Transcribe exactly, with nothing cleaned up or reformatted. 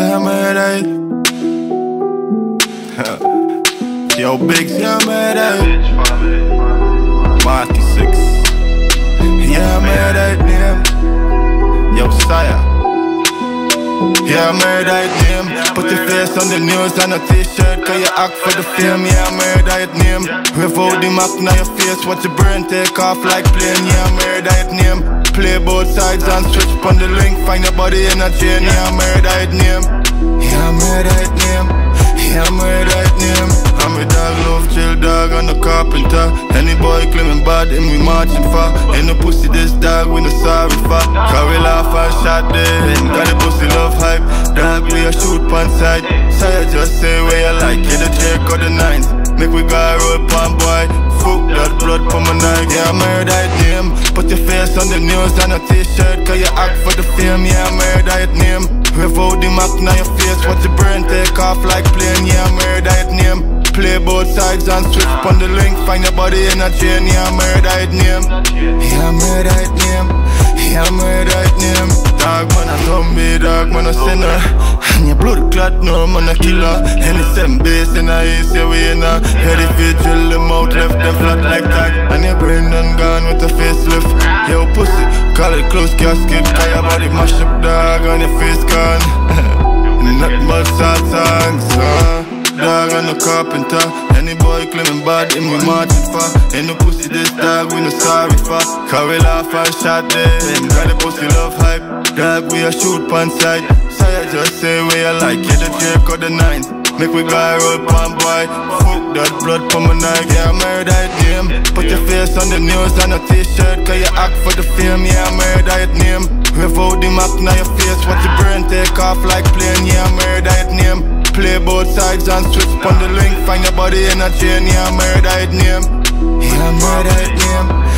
Yeah, I murder it. Yo, Biggs, yeah, I murder it. Marty six. Yeah, I murder it, name. Yo, Sire. Yeah, I murder it, name. Put your face on the news and a t-shirt, cause you act for the fame. Yeah, I murder it, name. Revolt the Mac now your face, watch your brain take off like plane. Yeah, I murder it, name. Play both sides and switch on the link. Find your body in a chain. Yeah, I murder it, name. Yeah, I murder it, name. Yeah, I murder it, name. I'm a dog, love, chill dog, and a carpenter. Any boy claiming bad, him we marching for. Ain't no pussy this dog, we no sorry for. Carry laugh and shot dead. Got the pussy love hype. Dog, we a shoot pan side. So you just say where you like it, the check or the nines. Make we go roll pan boy. Fuck that blood from my night. Yeah, I murder it, name. Put your face on the news and a t-shirt, cause you act for the fame. Yeah, I murder it, name. Revolt the Mac now your face, watch your brain take off like plane. Yeah, I murder it, name. Play both sides and switch on the link. Find your body in a chain. Yeah, I murder it, name. Yeah, I murder it, name. Yeah, I murder it, name. Dog man a zombie, dog man a sinner. And your blood clot, no man a killer. Any same base in a east, yeah we in a. Head if you drill them out, left them flat like that. And your brain done gone with a facelift. Yo pussy, call it close casket. Cause your body mash up, dog, and your face gone. Not much sad songs, huh? Dog and a carpenter. Any boy claiming bad, him we marching for. Ain't no pussy this dog, we no sorry for. Carry laugh and shot dead. Got the pussy love hype. Dog, we a shoot pan side. So you just say where you like it, the check or the nines. Make we go roll pan boy. Fuck that blood from my night. Yeah, I murder it, name. Put your face on the news and a t-shirt, cause you act for the fame. Yeah, I murder it, name. Revolt the Mac now your face, watch your brain take off like plane. Yeah, I murder it, name. Play both sides and switch on the link. Find your body in a chain. Yeah, I murder it, name. Yeah, I murder it, name.